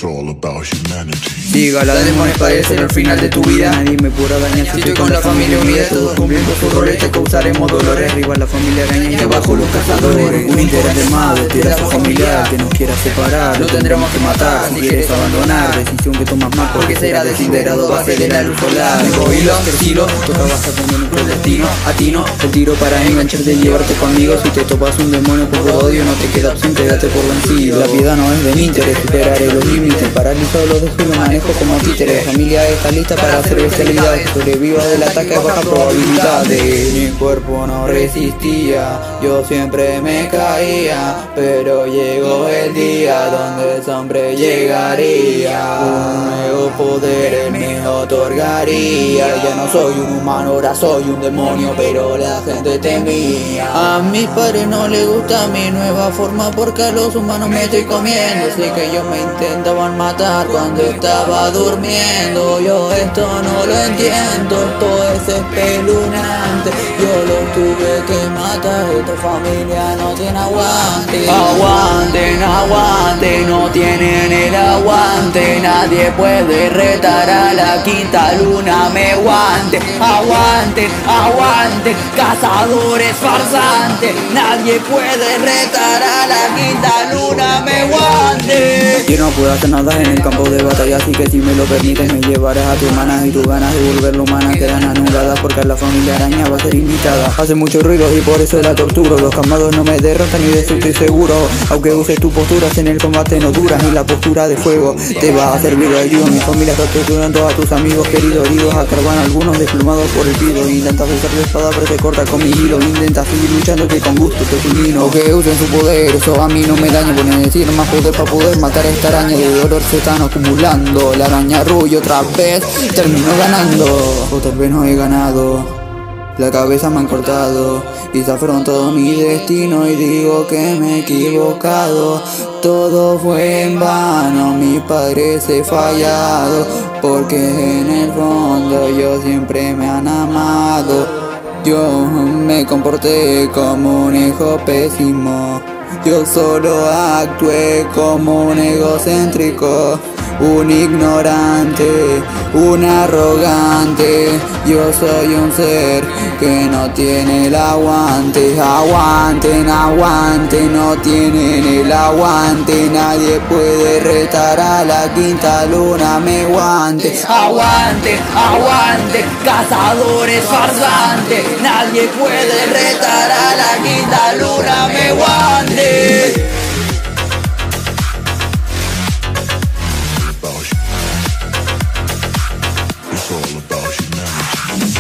all about humanity. Siga la demonios parecen el final de tu vida. Nadie me podrá dañar si estoy con la familia unida. Todos cumpliendo sus roles, te causaremos dolores. Arriba la familia araña y abajo los cazadores. Un interés de madre, tirazo familiar que nos quiera separar. Lo tendremos que matar si quieres abandonar. Decisión que tomas mal porque será desintegrado. Va a ser de la luz solar. Tengo hilos, que tiro, toca basta con nuestro destino. Atino el tiro para engancharte y llevarte conmigo. Si te topas un demonio por odio, no te queda opción, quédate por vencido. La piedad no es de mi interés, superaré los límites. Paralizo los dejo y lo manejo como títere. La familia está lista para hacer bestialidades. Sobrevivo del ataque a baja probabilidad. Mi cuerpo no resistía, yo siempre me caía. Pero llegó el día donde el hombre llegaría. Un nuevo poder él me otorgaría. Ya no soy un humano, ahora soy un demonio, pero la gente temía. A mis padres no les gusta mi nueva forma porque a los humanos me estoy comiendo. Sé que ellos me intentaban matar cuando estaba durmiendo. Yo esto no lo entiendo, esto es espeluznante. Yo los tuve que matar, esta familia no tiene aguante. Aguanten, aguanten, no tienen el aguante. Nadie puede retar a la quinta luna, me aguante. Aguanten, aguanten, cazadores farsantes. Nadie puede retar a la quinta luna, me aguante. Yo no puedo hacer nada en el campo de batalla, así que si me lo permites me llevarás a tu hermana y tus ganas de volverlo humana quedan anuladas porque la familia araña va a ser invitada. Hace mucho ruido y por eso la torturo. Los camados no me derrotan y de eso estoy seguro. Aunque uses tus posturas en el combate no duras, ni la postura de fuego te va a servir de ayuda. Mi familia está torturando a tus amigos queridos, heridos a carbón, algunos desplumados por el pido. Intentas usar tu espada pero te corta con mi hilo. Intentas seguir luchando que con gusto te fulmino. O que usen su poder, eso a mí no me daña. Ponen a decir más poder para poder matar a esta araña. De dolor se están acumulando. La araña ruge otra vez, termino ganando. Otra vez no he ganado. La cabeza me han cortado y se afrontó mi destino y digo que me he equivocado. Todo fue en vano, mis padres he fallado, porque en el fondo yo siempre me han amado. Yo me comporté como un hijo pésimo, yo solo actué como un egocéntrico. Un ignorante, un arrogante, yo soy un ser que no tiene el aguante. Aguanten, aguanten, no tienen el aguante. Nadie puede retar a la quinta luna, me aguante. Aguante, aguante, cazadores farsantes. Nadie puede retar a la quinta luna, me aguante. It's all about humanity.